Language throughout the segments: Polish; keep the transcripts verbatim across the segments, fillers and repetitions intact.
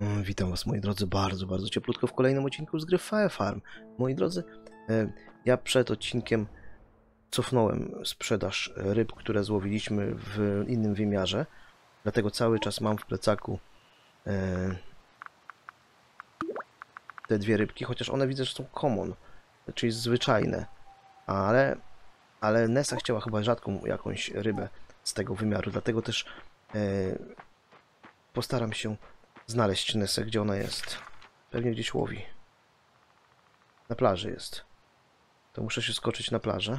Witam was, moi drodzy, bardzo, bardzo cieplutko w kolejnym odcinku z gry Fire Farm. Moi drodzy, ja przed odcinkiem cofnąłem sprzedaż ryb, które złowiliśmy w innym wymiarze, dlatego cały czas mam w plecaku te dwie rybki, chociaż one widzę, że są common, czyli zwyczajne, ale, ale Nessa chciała chyba rzadką jakąś rybę z tego wymiaru, dlatego też postaram się znaleźć Nessę, gdzie ona jest. Pewnie gdzieś łowi. Na plaży jest. To muszę się skoczyć na plażę.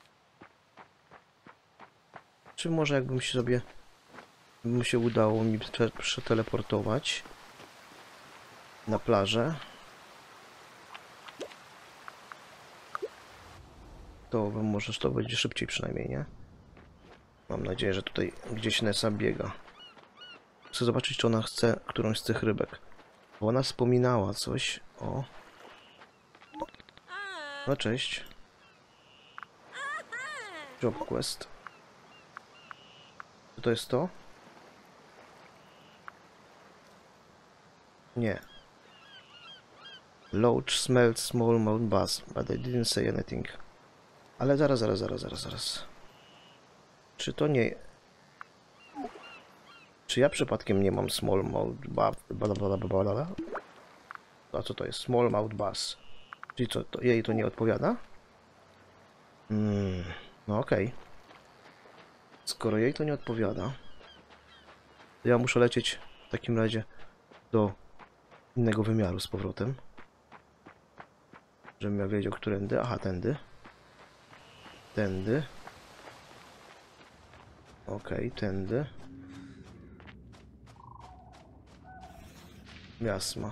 Czy może jakbym się sobie... Bym się udało mi przeteleportować na plażę, to może to będzie szybciej przynajmniej, nie? Mam nadzieję, że tutaj gdzieś Nessa biega. Chcę zobaczyć, czy ona chce którąś z tych rybek. Bo ona wspominała coś o... No cześć. Job quest. Czy to jest to? Nie. Loach smelled smallmouth bass, but I didn't say anything. Ale zaraz, zaraz, zaraz, zaraz, zaraz. Czy to nie... Czy ja przypadkiem nie mam smallmouth bass? A co to jest? Smallmouth bass. Czyli co, to jej to nie odpowiada? Hmm, no okej. Okay. Skoro jej to nie odpowiada, to ja muszę lecieć w takim razie do innego wymiaru z powrotem. Żebym ja wiedział, którędy. Aha, tędy. Tędy. Okej, okay, tędy. Jasma.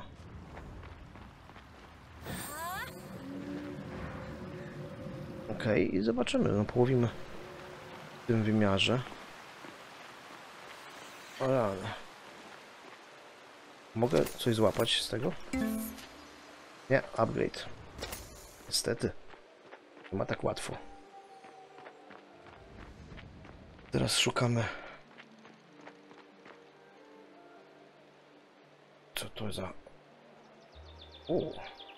Okej, okay, i zobaczymy, no połowimy w tym wymiarze. O rany. Mogę coś złapać z tego? Nie, upgrade. Niestety. Nie ma tak łatwo. Teraz szukamy... Co to za... U.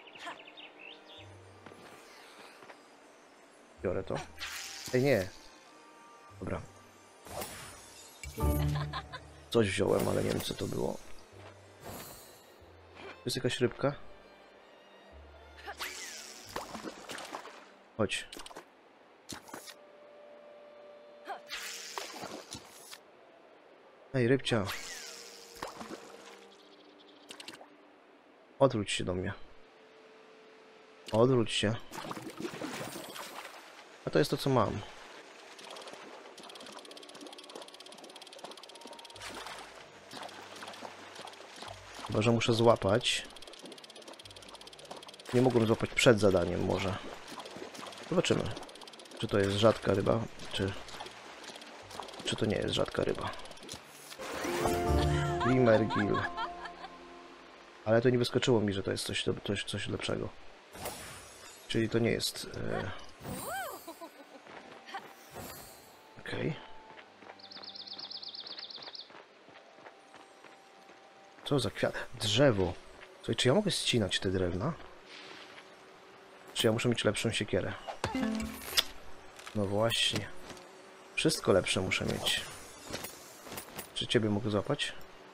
Biorę to. Ej, nie. Dobra. Coś wziąłem, ale nie wiem, co to było. To jest jakaś rybka? Chodź. Ej, rybcia. Odwróć się do mnie. Odwróć się. A to jest to, co mam. Chyba że muszę złapać. Nie mogłem złapać przed zadaniem może. Zobaczymy. Czy to jest rzadka ryba, czy... Czy to nie jest rzadka ryba. Limmergill. Ale to nie wyskoczyło mi, że to jest coś, coś, coś lepszego. Czyli to nie jest... Yy... Okej. Okay. Co za kwiat? Drzewo. Słuchaj, czy ja mogę ścinać te drewna? Czy ja muszę mieć lepszą siekierę? No właśnie. Wszystko lepsze muszę mieć. Czy ciebie mogę złapać?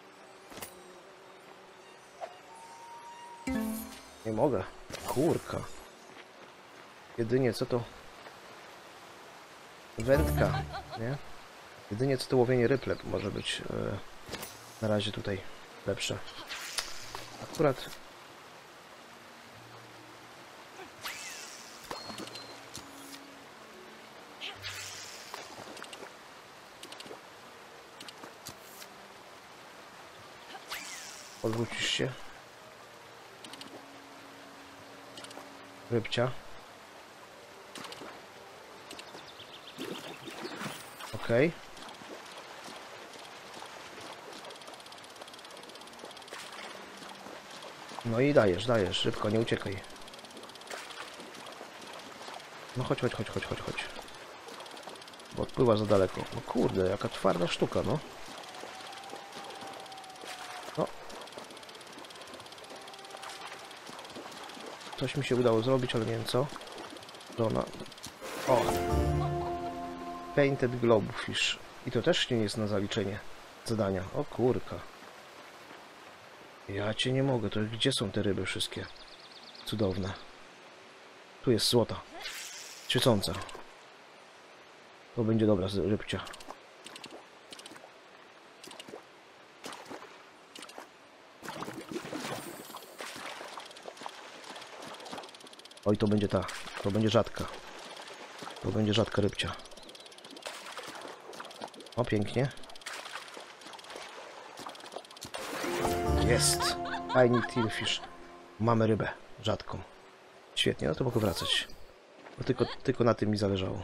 Nie mogę. Kurka. Jedynie co to... Wędka, nie? Jedynie co to łowienie ryb może być yy, na razie tutaj lepsze. Akurat... Odwrócisz się. Rybcia. Okej. Okay. No i dajesz, dajesz, szybko, nie uciekaj. No chodź, chodź, chodź, chodź, chodź, chodź. Bo odpływa za daleko. No kurde, jaka twarda sztuka, no. No. Coś mi się udało zrobić, ale nie wiem co. Żona. O! Painted Globefish. I to też nie jest na zaliczenie zadania. O kurka. Ja cię nie mogę. To gdzie są te ryby wszystkie? Cudowne. Tu jest złota. Świecąca. To będzie dobra rybcia. Oj, to będzie ta. To będzie rzadka. To będzie rzadka rybcia. O, pięknie. Jest. Tiny Tealfish. Mamy rybę. Rzadką. Świetnie, no to mogę wracać. Bo tylko, tylko na tym mi zależało.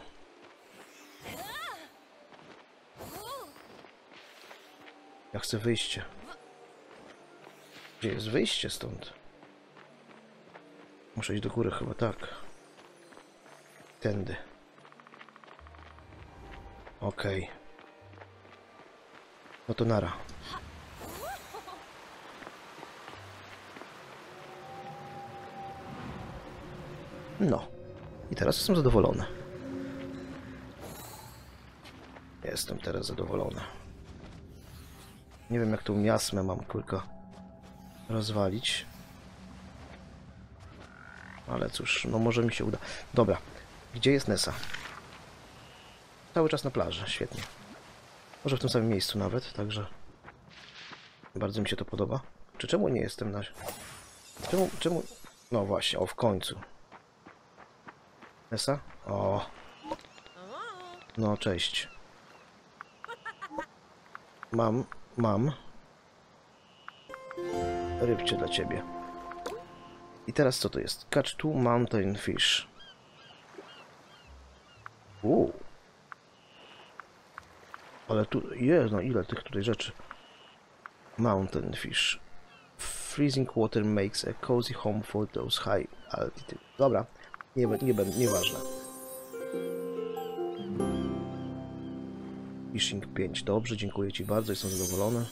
Ja chcę wyjście. Gdzie jest wyjście stąd? Muszę iść do góry chyba, tak. Tędy. Okej. Okay. No to nara. No. I teraz jestem zadowolony. Jestem teraz zadowolony. Nie wiem, jak tą miasmę mam kurka rozwalić. Ale cóż, no może mi się uda. Dobra. Gdzie jest Nessa? Cały czas na plaży. Świetnie. Może w tym samym miejscu nawet, także... Bardzo mi się to podoba. Czy czemu nie jestem na... Czemu... czemu... No właśnie, o w końcu. Nessa? O. No, cześć. Mam, mam. Rybcie dla ciebie. I teraz co to jest? Catch two mountain fish. Uuu. Ale tu... Jest, no ile tych tutaj rzeczy. Mountain fish. Freezing water makes a cozy home for those high altitude. Dobra. Nie, nie, nie, nieważne. Fishing pięć. Dobrze, dziękuję ci bardzo, jestem zadowolony.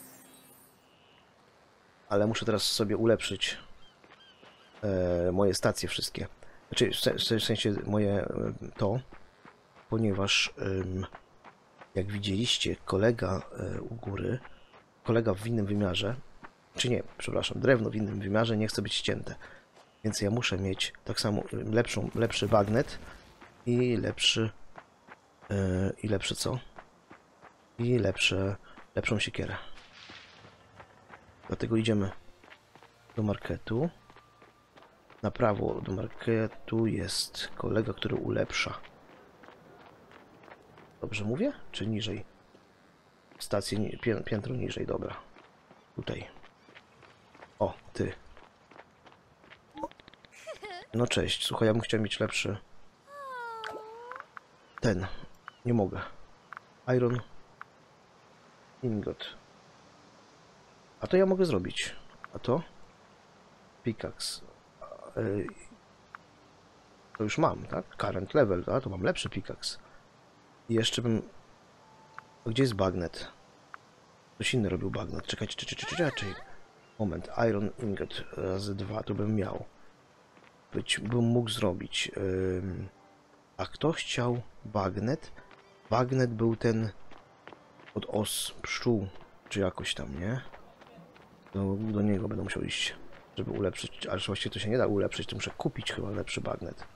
Ale muszę teraz sobie ulepszyć e, moje stacje wszystkie. Znaczy, w sensie moje to, ponieważ e, jak widzieliście, kolega e, u góry, kolega w innym wymiarze, czy nie, przepraszam, drewno w innym wymiarze nie chce być ścięte. Więc ja muszę mieć tak samo lepszą, lepszy bagnet i lepszy yy, i lepszy co? I lepsze, lepszą siekierę. Dlatego idziemy do marketu. Na prawo do marketu jest kolega, który ulepsza. Dobrze mówię? Czy niżej? Stację pię, piętro niżej, dobra. Tutaj. O, ty. No cześć, słuchaj, ja bym chciał mieć lepszy... Ten. Nie mogę. Iron Ingot. A to ja mogę zrobić. A to? Pickaxe. To już mam, tak? Current level, a to mam lepszy pickaxe. I jeszcze bym... Gdzie jest bagnet? Ktoś inny robił bagnet. Czekajcie, czekajcie, czekajcie. Moment. Iron Ingot razy dwa to bym miał. Być, bym mógł zrobić. Ym... A kto chciał bagnet? Bagnet był ten od os pszczół, czy jakoś tam, nie? Do, do niego będę musiał iść, żeby ulepszyć. Ale właściwie to się nie da ulepszyć, to muszę kupić chyba lepszy bagnet.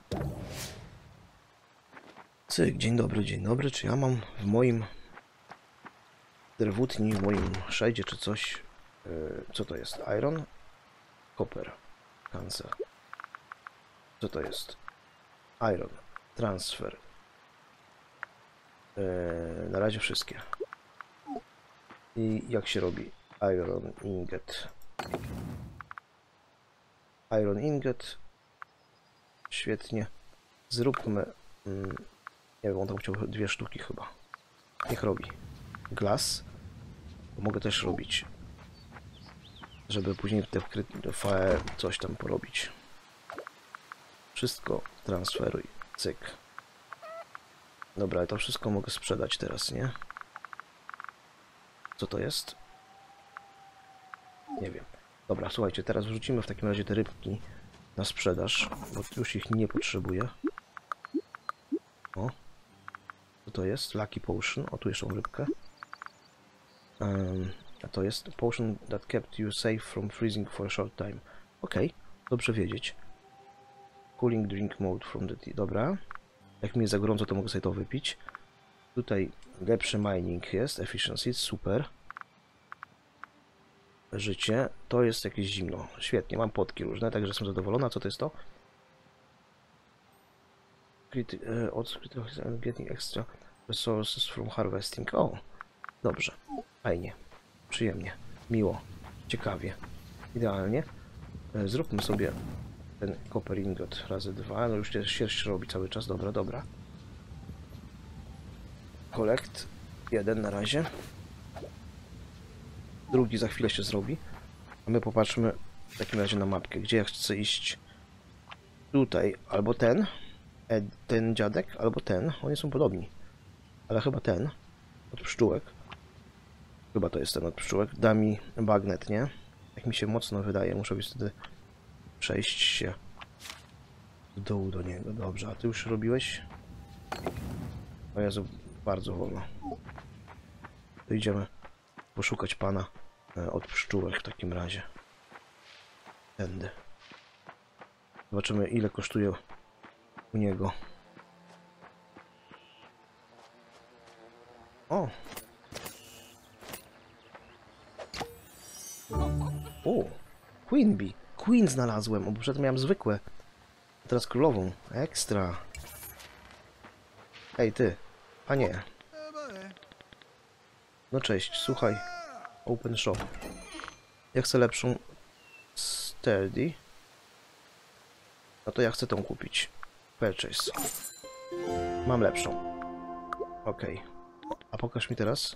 Cyk, dzień dobry, dzień dobry. Czy ja mam w moim drewutni, w moim szejdzie, czy coś? Yy, co to jest? Iron? Copper. Cancel. Co to jest? Iron. Transfer. Yy, na razie wszystkie. I jak się robi? Iron Ingot. Iron Ingot. Świetnie. Zróbmy... Mm, nie wiem, on tam chciał dwie sztuki chyba. Niech robi. Glass. Bo mogę też robić. Żeby później te fire coś tam porobić. Wszystko transferuj. Cyk. Dobra, to wszystko mogę sprzedać teraz, nie? Co to jest? Nie wiem. Dobra, słuchajcie, teraz wrzucimy w takim razie te rybki na sprzedaż, bo już ich nie potrzebuję. O. Co to jest? Lucky Potion. O, tu jeszcze mam rybkę. Um, a to jest Potion that kept you safe from freezing for a short time. Okej, okay. Dobrze wiedzieć. Cooling drink mode from the tea. Dobra. Jak mi jest za gorąco, to mogę sobie to wypić. Tutaj lepszy mining jest. Efficiency. Super. Życie. To jest jakieś zimno. Świetnie. Mam potki różne, także jestem zadowolona. Co to jest to? Od getting extra resources from harvesting. O, dobrze. Fajnie. Przyjemnie. Miło. Ciekawie. Idealnie. Zróbmy sobie ten copper ingot razy dwa. No już sierść robi cały czas. Dobra, dobra. Collect. Jeden na razie. Drugi za chwilę się zrobi. A my popatrzmy w takim razie na mapkę. Gdzie ja chcę iść? Tutaj. Albo ten. Ten dziadek, albo ten. Oni są podobni. Ale chyba ten. Od pszczółek. Chyba to jest ten od pszczółek. Da mi bagnet, nie? Jak mi się mocno wydaje. Muszę być wtedy przejść się z dołu do niego. Dobrze, a ty już robiłeś? O Jezu, bardzo wolno. To idziemy poszukać pana od pszczółek w takim razie. Tędy. Zobaczymy, ile kosztuje u niego. O! O! Queen Bee. Queen znalazłem, bo przedtem miałem zwykłe. Teraz królową. Ekstra. Ej, ty. A nie. No cześć, słuchaj. Open shop. Ja chcę lepszą Sturdy. No to ja chcę tą kupić. Purchase. Mam lepszą. Ok. A pokaż mi teraz,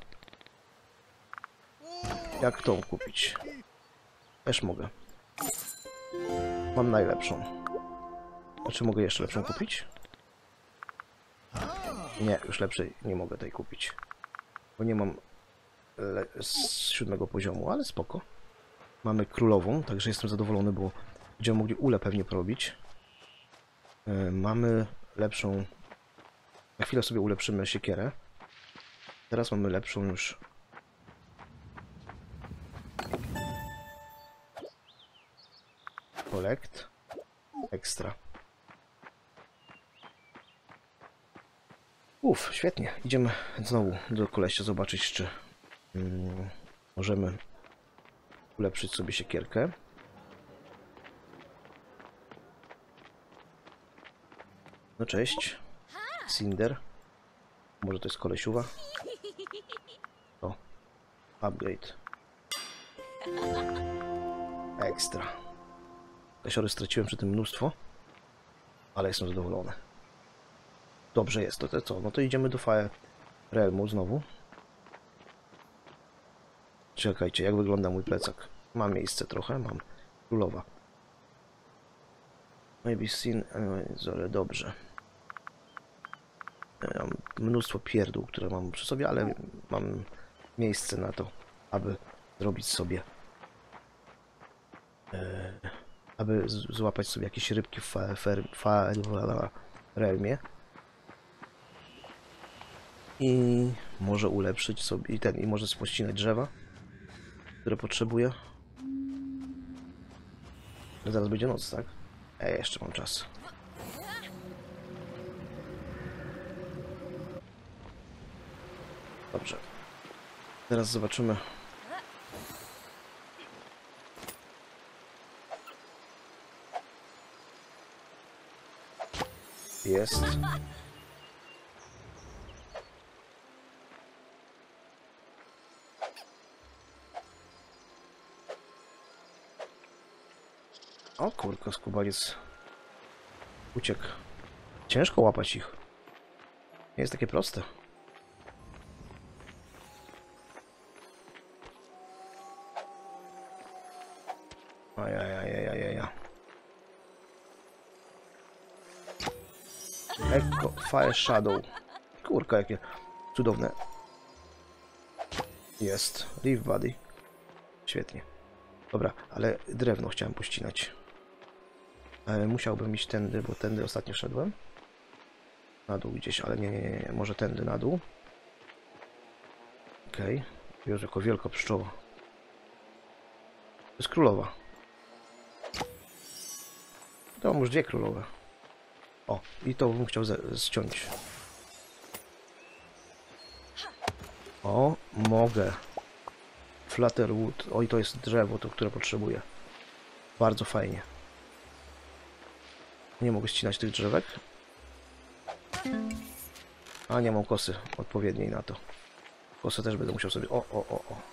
jak tą kupić. Też mogę. Mam najlepszą. A czy mogę jeszcze lepszą kupić? Nie, już lepszej nie mogę tej kupić. Bo nie mam z siódmego poziomu, ale spoko. Mamy królową, także jestem zadowolony, bo będziemy mogli ule pewnie porobić. Yy, mamy lepszą... Na chwilę sobie ulepszymy siekierę. Teraz mamy lepszą już... Collect. Ekstra. Uff, świetnie. Idziemy znowu do kolesia zobaczyć, czy mm, możemy ulepszyć sobie siekierkę. No cześć. Cinder. Może to jest kolesiuwa? O. Upgrade. Ekstra. Kasiory straciłem przy tym mnóstwo, ale jestem zadowolony. Dobrze jest, to, to co? No to idziemy do Fire Realmu znowu. Czekajcie, jak wygląda mój plecak? Mam miejsce trochę, mam. Królowa. Maybe seen... ale dobrze. Mam mnóstwo pierdół, które mam przy sobie, ale mam miejsce na to, aby zrobić sobie... E, aby złapać sobie jakieś rybki w Fire Realmie. I może ulepszyć sobie i ten, i może spościnać drzewa, które potrzebuję. Zaraz będzie noc, tak? Ej, jeszcze mam czas. Dobrze. Teraz zobaczymy. Jest. O kurka, skubaniec uciekł. Ciężko łapać ich. Nie jest takie proste. Ajajajajajaja. Echo, Fire Shadow. Kurka, jakie cudowne. Jest. Leaf Body. Świetnie. Dobra, ale drewno chciałem pościnać. E, musiałbym iść tędy, bo tędy ostatnio szedłem. Na dół gdzieś, ale nie, nie, nie, nie. Może tędy na dół. Okej. Okay. Już jako wielka pszczoła. To jest królowa. To mam już dwie królowe. O, i to bym chciał ściąć. O, mogę. Flutterwood. Oj, to jest drzewo, to które potrzebuję. Bardzo fajnie. Nie mogę ścinać tych drzewek. A, nie mam kosy odpowiedniej na to. Kosę też będę musiał sobie... O, o, o, o.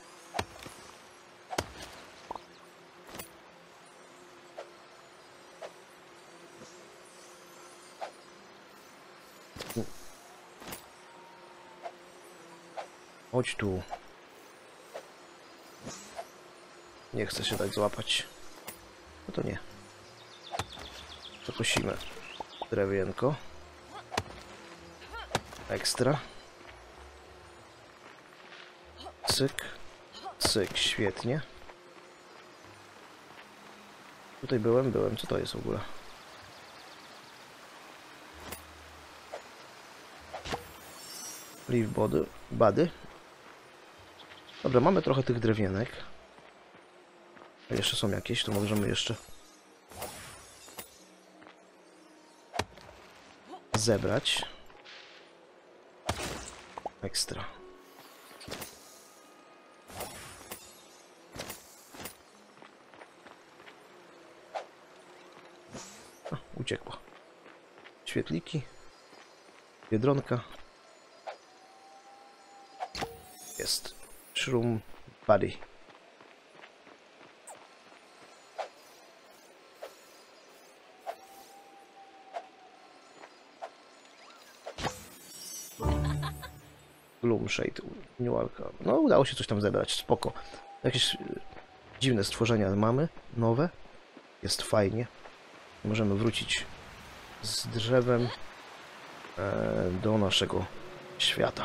Chodź tu. Nie chcę się dać złapać. No to nie. Zakosimy drewienko. Ekstra. Cyk. Cyk, świetnie. Tutaj byłem, byłem. Co to jest w ogóle? Leaf body, bady. Dobra, mamy trochę tych drewienek. A jeszcze są jakieś, to możemy jeszcze zebrać. Ekstra. A, uciekła. Świetliki. Biedronka. Jest. Shroom Buddy. Gloomshade. No, udało się coś tam zebrać. Spoko. Jakieś dziwne stworzenia mamy. Nowe. Jest fajnie. Możemy wrócić z drzewem do naszego świata.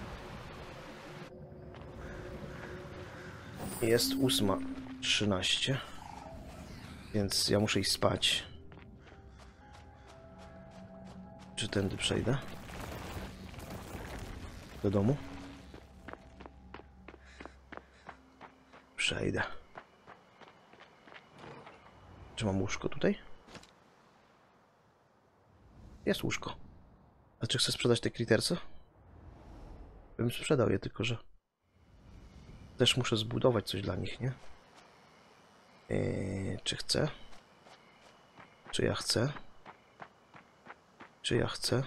Jest ósma trzynaście, więc ja muszę iść spać. Czy tędy przejdę? Do domu? Przejdę. Czy mam łóżko tutaj? Jest łóżko. A czy chcę sprzedać te kriterce? Bym sprzedał je, tylko że też muszę zbudować coś dla nich, nie? Eee, czy chcę? Czy ja chcę? Czy ja chcę?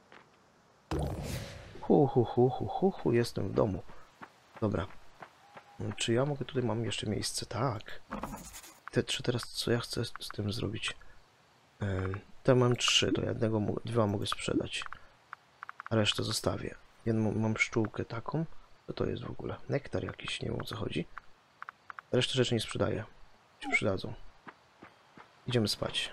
Hu, hu, hu, hu, hu, hu, jestem w domu. Dobra. Czy ja mogę, tutaj mam jeszcze miejsce? Tak. Te trzy teraz, co ja chcę z tym zrobić? Eee, te mam trzy, to jednego, dwa mogę sprzedać. A resztę zostawię. Jedną mam pszczółkę taką. Co to jest w ogóle? Nektar jakiś, nie wiem, o co chodzi. Resztę rzeczy nie sprzedaję. Się przydadzą. Idziemy spać.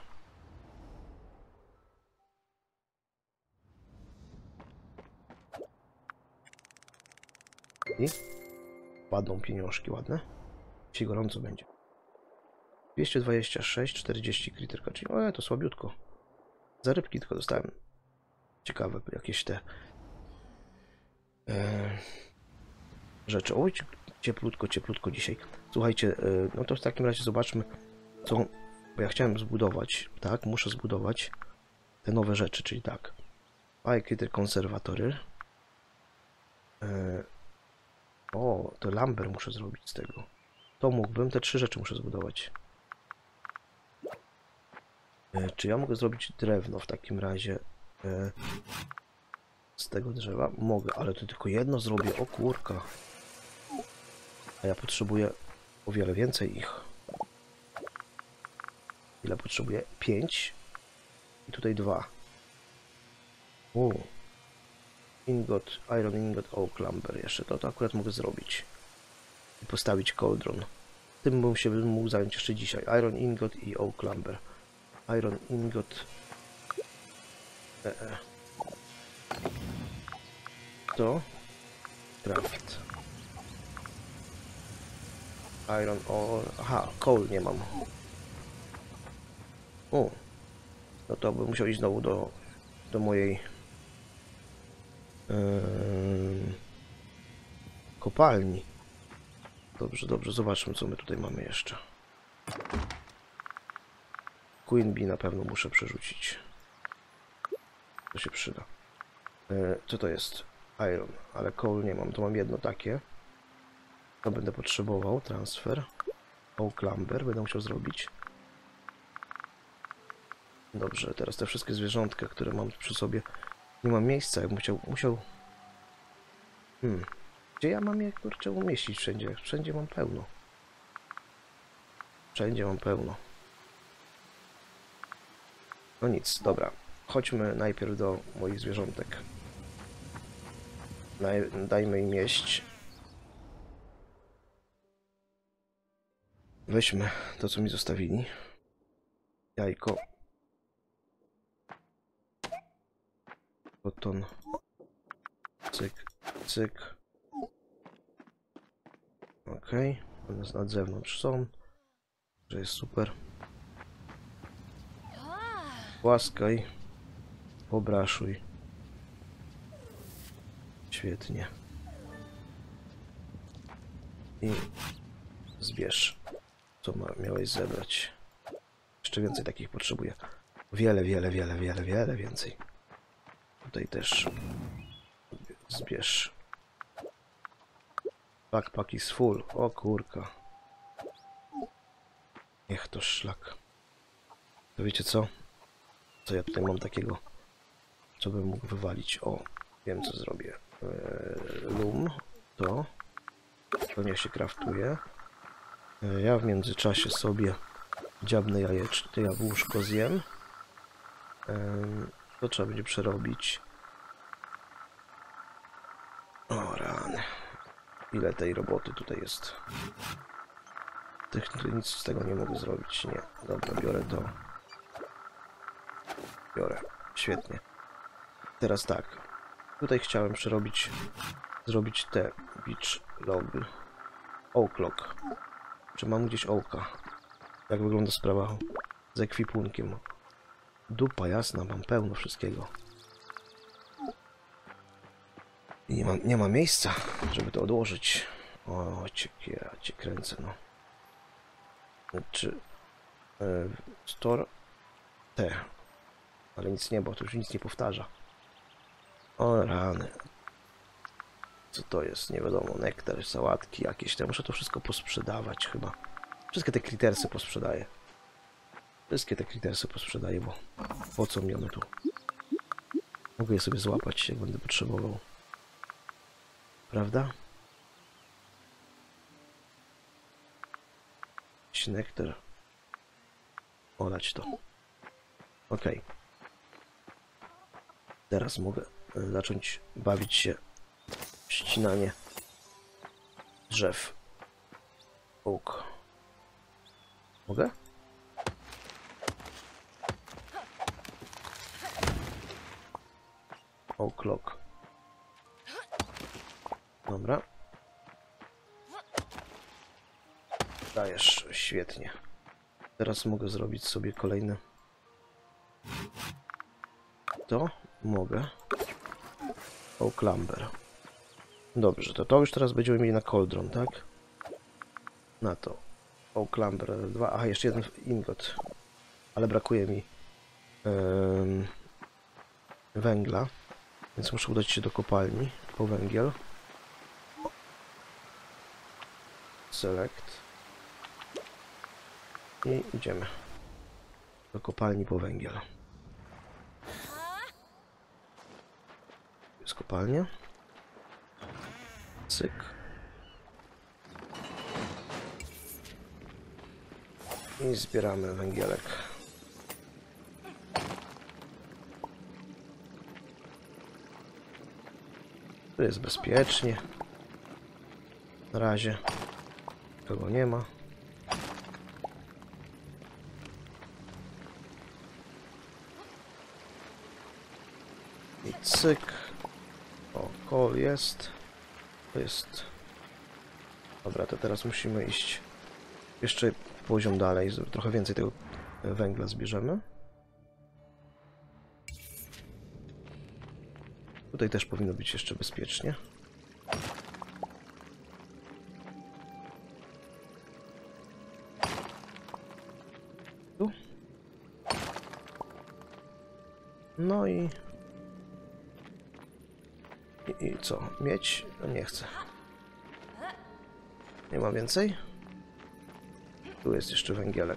I padną pieniążki ładne. Dzisiaj gorąco będzie. dwieście dwadzieścia sześć, czterdzieści kliterka, czyli o, to słabiutko. Za rybki tylko dostałem. Ciekawe jakieś te e, rzeczy. Oj, cieplutko, cieplutko dzisiaj. Słuchajcie, e, no to w takim razie zobaczmy, co, bo ja chciałem zbudować, tak, muszę zbudować te nowe rzeczy, czyli tak. Pajki, konserwatory. E, o, to lumber muszę zrobić z tego. To mógłbym, te trzy rzeczy muszę zbudować. E, czy ja mogę zrobić drewno w takim razie e, z tego drzewa? Mogę, ale to tylko jedno zrobię. O kurka. A ja potrzebuję o wiele więcej ich. Ile potrzebuję? Pięć. I tutaj dwa. O. Ingot, iron ingot, oak lumber. Jeszcze to, to akurat mogę zrobić. I postawić cauldron. Tym bym się mógł zająć jeszcze dzisiaj. Iron ingot i oak lumber. Iron ingot. E -e. To. Craft. Iron ore. Aha, coal nie mam. O, no to bym musiał iść znowu do, do mojej yy, kopalni. Dobrze, dobrze, zobaczmy, co my tutaj mamy jeszcze. Queen Bee na pewno muszę przerzucić. To się przyda. Yy, co to jest? Iron, ale coal nie mam. To mam jedno takie. To będę potrzebował. Transfer. Oak Lumber będę musiał zrobić. Dobrze, teraz te wszystkie zwierzątka, które mam przy sobie. Nie mam miejsca, jakbym chciał, musiał... Hmm. Gdzie ja mam je, kurczę, umieścić wszędzie? Wszędzie mam pełno. Wszędzie mam pełno. No nic, dobra. Chodźmy najpierw do moich zwierzątek. Daj, dajmy im jeść. Weźmy to, co mi zostawili. Jajko. Koton. Cyk, cyk. Okej. Okay. Na zewnątrz są. Że jest super. Łaskaj. Obraszuj. Świetnie. I zbierz, co ma, miałeś zebrać. Jeszcze więcej takich potrzebuję. Wiele, wiele, wiele, wiele, wiele więcej. Tutaj też zbierz. Backpack is full. O kurka. Niech to szlak. To wiecie co? Co ja tutaj mam takiego, co bym mógł wywalić? O, wiem co zrobię. Eee, lum, to. To niech się kraftuje. Eee, ja w międzyczasie sobie dziabnę jajeczne, jabłuszko zjem. Eee, to trzeba będzie przerobić. O rany. Ile tej roboty tutaj jest. Tych, nic z tego nie mogę zrobić. Nie. Dobra, biorę to. Biorę. Świetnie. Teraz tak. Tutaj chciałem przerobić, zrobić te beach log. Oak log. Czy mam gdzieś ołka? Jak wygląda sprawa z ekwipunkiem? Dupa jasna, mam pełno wszystkiego. I nie ma, nie ma miejsca, żeby to odłożyć. O, cię, ja cię kręcę, no. Czy... Yy, store... Te. Ale nic nie, bo to już nic nie powtarza. O rany. Co to jest? Nie wiadomo. Nektar, sałatki jakieś. Ja muszę to wszystko posprzedawać chyba. Wszystkie te kritersy posprzedaję. Wszystkie te kritersy posprzedaję, bo po co mi one tu? Mogę je sobie złapać, jak będę potrzebował. Prawda? Nektar. Olać to. Ok. Teraz mogę zacząć bawić się w ścinanie drzew. Oak. Mogę? Oak log. Dobra. Dajesz, świetnie. Teraz mogę zrobić sobie kolejne. To mogę. Oak Lumber. Dobrze, to to już teraz będziemy mieli na Cauldron, tak? Na to. Oak Lumber dwa. Aha, jeszcze jeden ingot. Ale brakuje mi um, węgla. Więc muszę udać się do kopalni po węgiel. Select. I idziemy do kopalni po węgiel. Jest kopalnia. Cyk. I zbieramy węgielek. Tu jest bezpiecznie. Na razie kogo nie ma. I cyk. O, kol jest. To jest. Dobra, to teraz musimy iść jeszcze poziom dalej. Trochę więcej tego węgla zbierzemy. Tutaj też powinno być jeszcze bezpiecznie. Tu. No i... I, i co? Mieć? No nie chcę. Nie ma więcej? Tu jest jeszcze węgielek.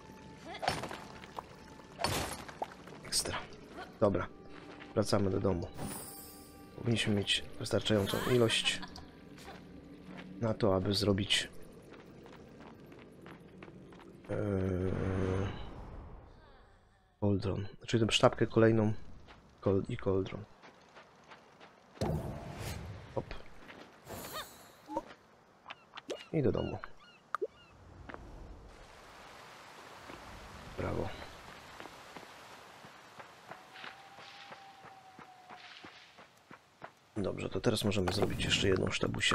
Ekstra. Dobra. Wracamy do domu. Powinniśmy mieć wystarczającą ilość na to, aby zrobić yy, cauldron. Znaczy tę sztabkę kolejną kol i cauldron. Hop. I do domu. Brawo. Dobrze, to teraz możemy zrobić jeszcze jedną sztabusię.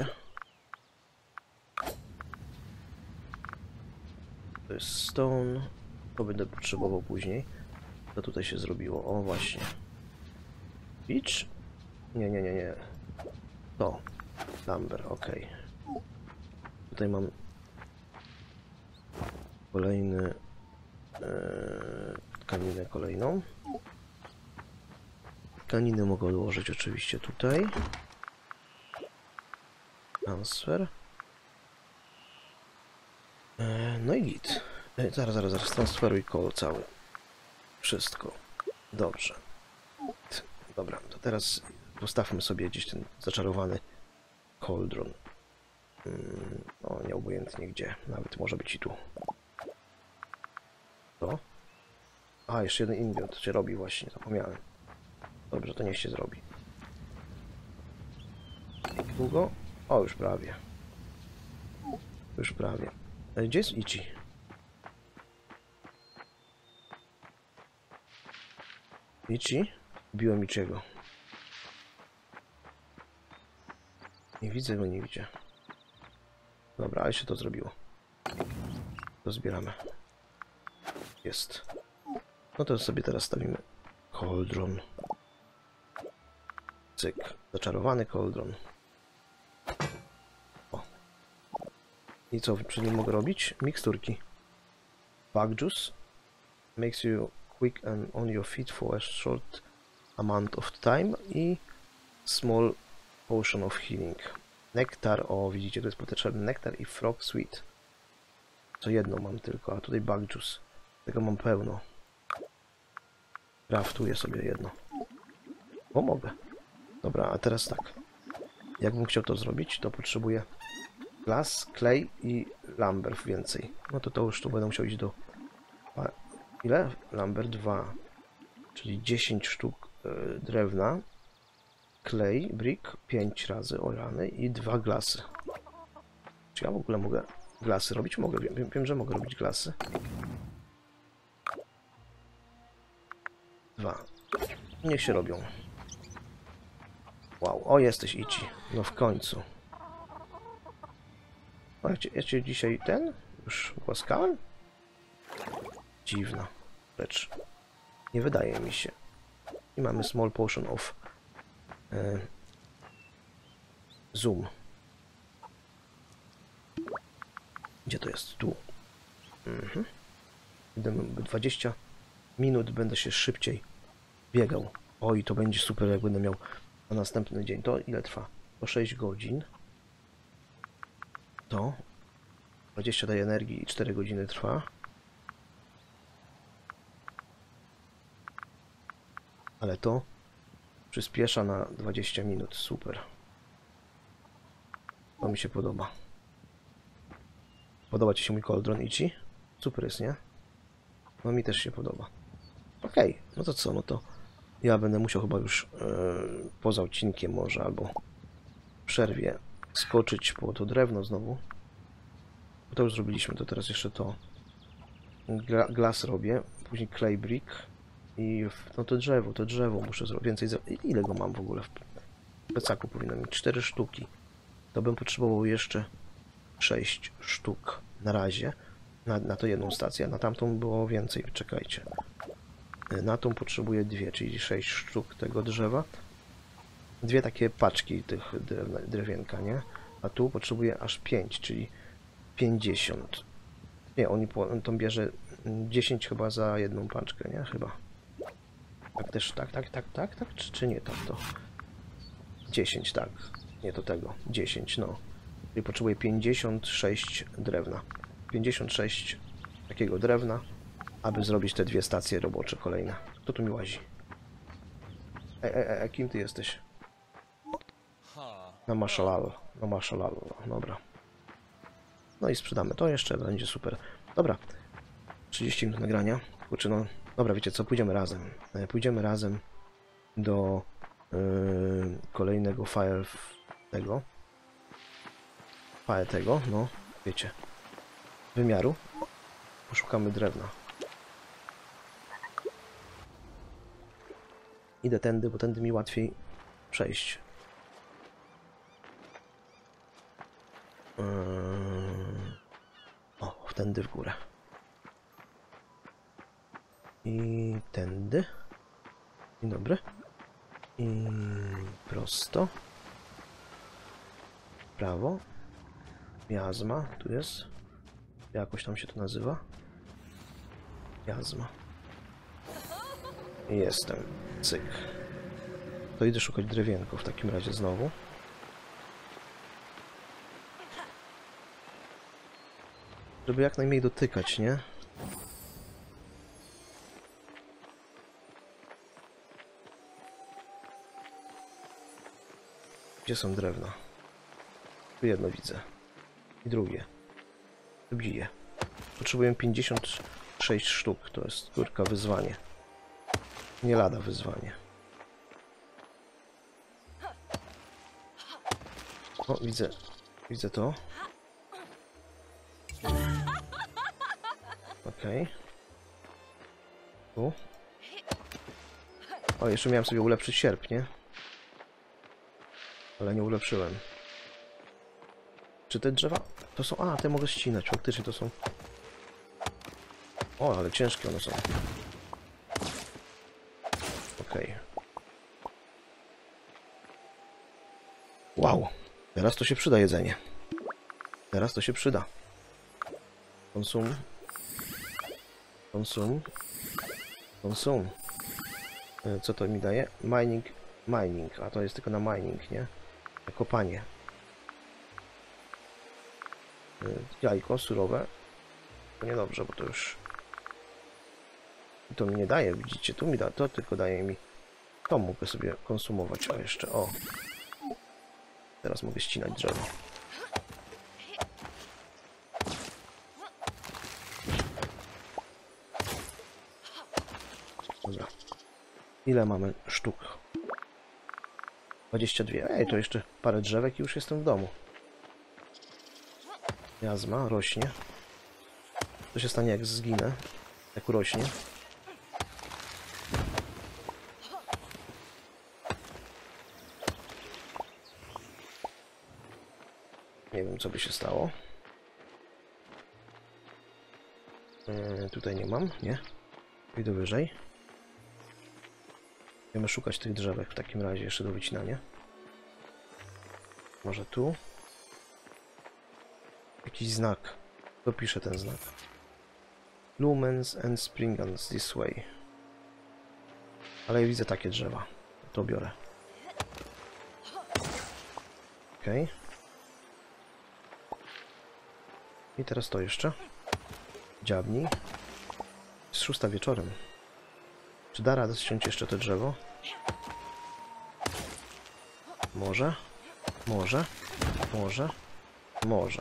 To jest stone. To będę potrzebował później. Co tutaj się zrobiło? O, właśnie. Beach? Nie, nie, nie, nie. To. Lumber, ok. Tutaj mam kolejny e, tkaninę kolejną. Tkaniny mogę odłożyć oczywiście tutaj. Transfer. E, no i git. E, zaraz, zaraz, zaraz. Transferuj koło cały. Wszystko. Dobrze. Dobra, to teraz postawmy sobie gdzieś ten zaczarowany cauldron. Hmm, no, nieobojętnie gdzie. Nawet może być i tu. To? A, jeszcze jeden ingot się robi właśnie, zapomniałem. Dobrze, to niech się zrobi. Jak długo? O, już prawie. Już prawie. Gdzie jest Ichi? Ichi? Biłem Ichiego. Nie widzę go, nie widzę. Dobra, ale się to zrobiło. To zbieramy. Jest. No to sobie teraz stawimy cauldron. Cyk. Zaczarowany cauldron. O. I co przy nim mogę robić? Miksturki. Bug juice. Makes you quick and on your feet for a short amount of time. I small potion of healing. Nektar. O, widzicie, to jest potrzebny nektar i frog sweet. Co jedno mam tylko, a tutaj bug juice. Tego mam pełno. Craftuję sobie jedno. O, mogę. Dobra, a teraz tak. Jakbym chciał to zrobić, to potrzebuję glass, clay i lumber więcej. No to to już tu będę musiał iść do... A ile? Lumber dwa. Czyli dziesięć sztuk y, drewna. Clay, brick pięć razy orany i dwa glasy. Czy ja w ogóle mogę glasy robić? Mogę, wiem, wiem że mogę robić glasy. Dwa. Niech się robią. Wow, o jesteś Ichi. No w końcu. O, ja cię, ja cię dzisiaj ten już głaskałem? Dziwna rzecz. Nie wydaje mi się. I mamy small potion of e, zoom. Gdzie to jest? Tu. Mhm. dwadzieścia minut będę się szybciej biegał. Oj, to będzie super, jak będę miał na następny dzień. To ile trwa? To sześć godzin. To dwadzieścia daje energii i cztery godziny trwa. Ale to przyspiesza na dwadzieścia minut. Super. To mi się podoba. Podoba ci się mój cauldron, Ichi? Super jest, nie? No mi też się podoba. Okej, okay, no to co? No to ja będę musiał chyba już yy, poza odcinkiem może, albo w przerwie skoczyć po to drewno znowu. To już zrobiliśmy, to teraz jeszcze to Gla glas robię, później clay brick i no to drzewo, to drzewo muszę zrobić więcej. Ile go mam w ogóle w plecaku? Powinno mieć cztery sztuki. To bym potrzebował jeszcze sześć sztuk na razie. Na, na to jedną stację, a na tamtą było więcej, czekajcie. Na tą potrzebuję dwie, czyli sześć sztuk tego drzewa. dwie takie paczki tych drewna, drewienka, nie? A tu potrzebuję aż pięć, czyli pięćdziesiąt. Nie, on, on to bierze dziesięć chyba za jedną paczkę, nie? Chyba. Tak też, tak, tak, tak, tak, tak, czy, czy nie tak to? dziesięć, tak. Nie, to tego. dziesięć, no. Czyli potrzebuję pięćdziesiąt sześć drewna. pięćdziesiąt sześć takiego drewna, aby zrobić te dwie stacje robocze kolejne. Kto tu mi łazi? E, e, e, kim ty jesteś? Na maszalal. Na maszalal, no, dobra. No i sprzedamy to jeszcze, będzie super. Dobra. trzydzieści minut nagrania. Kurczę, no. Dobra, wiecie co, pójdziemy razem. Pójdziemy razem do yy, kolejnego file tego. File tego, no, wiecie. Wymiaru. Poszukamy drewna. Idę tędy, bo tędy mi łatwiej przejść. Yy... O, tędy w górę. I tędy. Dzień dobry. I prosto. Prawo. Miazma, tu jest. Jakoś tam się to nazywa. Miazma. I jestem. Cyk. To idę szukać drewienko w takim razie znowu. Żeby jak najmniej dotykać, nie? Gdzie są drewna? Tu jedno widzę. I drugie. Bije. Potrzebuję pięćdziesiąt sześć sztuk. To jest kurka wyzwanie. Nie lada wyzwanie. O, widzę. Widzę to. Okej. Okay. Tu. O, jeszcze miałem sobie ulepszyć sierp, nie? Ale nie ulepszyłem. Czy te drzewa? To są... A, te mogę ścinać. Faktycznie to są... O, ale ciężkie one są. Okej. Okay. Wow. Teraz to się przyda jedzenie. Teraz to się przyda. Konsum. Konsum. Konsum. Co to mi daje? Mining. Mining. A to jest tylko na mining, nie? Na kopanie. Jajko surowe. To niedobrze, bo to już... To mi nie daje, widzicie? Tu mi da, to tylko daje mi... To mogę sobie konsumować. O, jeszcze, o. Teraz mogę ścinać drzewo. Dobra. Ile mamy sztuk? dwadzieścia dwie. Ej, to jeszcze parę drzewek i już jestem w domu. Jazma rośnie. Co się stanie, jak zginę? Jak urośnie? Nie wiem, co by się stało. Yy, tutaj nie mam, nie? Idę wyżej. Będziemy szukać tych drzewek w takim razie jeszcze do wycinania. Może tu? Jakiś znak. Dopiszę ten znak. Lumens and Springans this way. Ale ja widzę takie drzewa. To biorę. Okej. Okay. I teraz to jeszcze. Dziabnij. Jest szósta wieczorem. Czy da radę ściąć jeszcze to drzewo? Może? Może? Może? Może.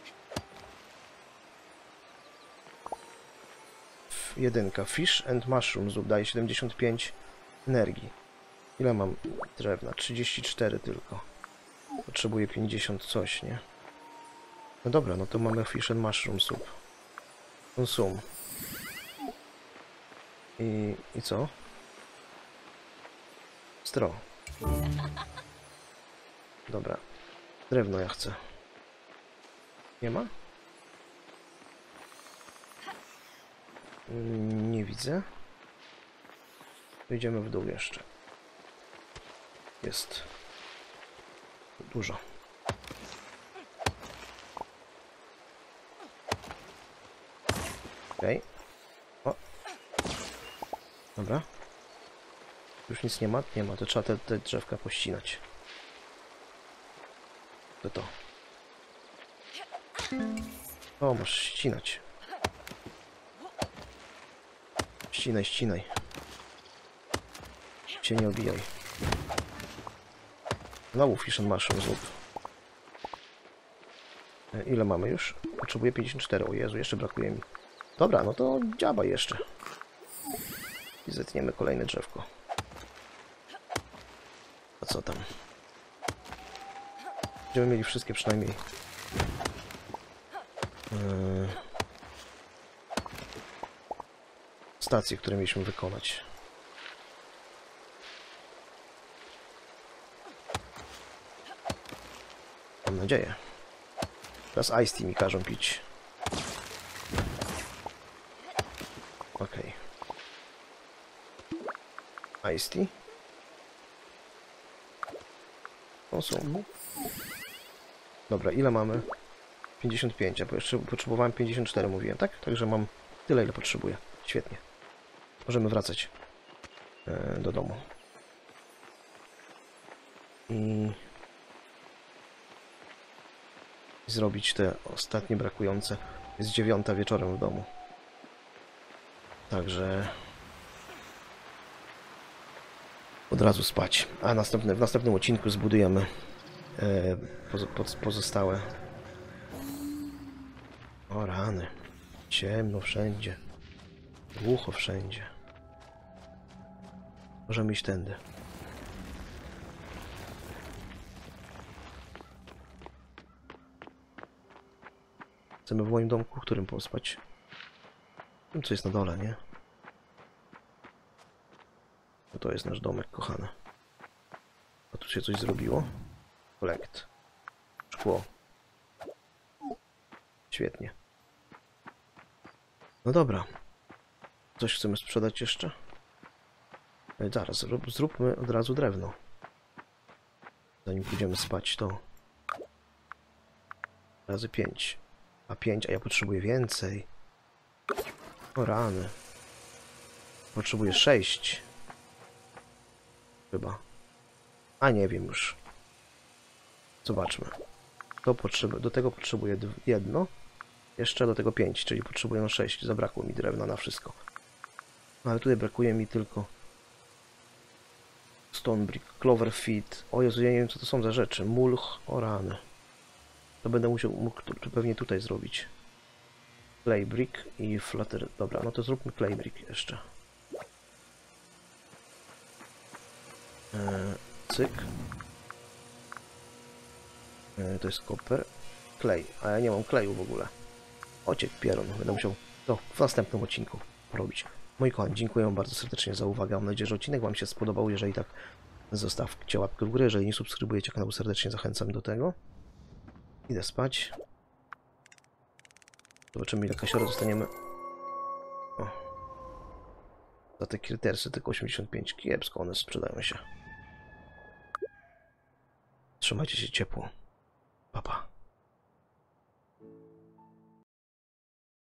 Jedynka. Fish and mushrooms daje siedemdziesiąt pięć energii. Ile mam drewna? trzydzieści cztery tylko. Potrzebuję pięćdziesiąt coś, nie? No dobra, no to mamy fish and mushroom soup. Konsum. I, I co? Stro. Dobra. Drewno ja chcę. Nie ma? Nie widzę. Idziemy w dół jeszcze. Jest. Dużo. Okej. Okay. O. Dobra. Już nic nie ma? Nie ma, to trzeba te, te drzewka pościnać. To to. O, masz ścinać. Ścinaj, ścinaj. Cię nie obijaj. Znowu Fish and Mushroom zrób. Ile mamy już? Potrzebuję pięćdziesiąt cztery. O Jezu, jeszcze brakuje mi. Dobra, no to dziaba jeszcze. I zetniemy kolejne drzewko. A co tam? Będziemy mieli wszystkie przynajmniej. Yy... stacje, które mieliśmy wykonać. Mam nadzieję. Teraz Ice Tea mi każą pić. Okej. Okay. Ice Tea. O, są. Dobra, ile mamy? pięćdziesiąt pięć, a jeszcze potrzebowałem pięćdziesiąt cztery, mówiłem, tak? Także mam tyle, ile potrzebuję. Świetnie. Możemy wracać e, do domu. I... I zrobić te ostatnie brakujące. Jest dziewiąta wieczorem w domu. Także... od razu spać. A następne, w następnym odcinku zbudujemy e, poz, poz, pozostałe. O rany. Ciemno wszędzie. Głucho wszędzie. Możemy iść tędy. Chcemy w moim domku, w którym pospać? Tym, co jest na dole, nie? No to jest nasz domek, kochany. A tu się coś zrobiło? Collect. Szkło. Świetnie. No dobra. Coś chcemy sprzedać jeszcze? No i zaraz, zrób, zróbmy od razu drewno. Zanim pójdziemy spać, to... razy pięć. A pięć, a ja potrzebuję więcej. O rany. Potrzebuję sześć. Chyba. A nie wiem już. Zobaczmy. To potrzeba, do tego potrzebuję jedno. Jeszcze do tego pięć, czyli potrzebuję sześć. Zabrakło mi drewna na wszystko. No ale tutaj brakuje mi tylko Stone Brick, Clover Feet. O Jezu, ja nie wiem co to są za rzeczy. Mulch, o rany. To będę musiał mógł to pewnie tutaj zrobić. Clay Brick i Flutter. Dobra, no to zróbmy Clay Brick jeszcze. Eee, cyk. Eee, to jest copper. Clay, a ja nie mam kleju w ogóle. Ociek pieron. Będę musiał to w następnym odcinku robić. Moi kochani, dziękuję wam bardzo serdecznie za uwagę. Mam nadzieję, że odcinek wam się spodobał. Jeżeli tak, zostawcie łapkę w górę. Jeżeli nie subskrybujecie kanału, serdecznie zachęcam do tego. Idę spać. Zobaczymy, ile kasiora dostaniemy. O. Za te kritersy tylko osiemdziesiąt pięć. Kiepsko, one sprzedają się. Trzymajcie się ciepło. Pa, pa.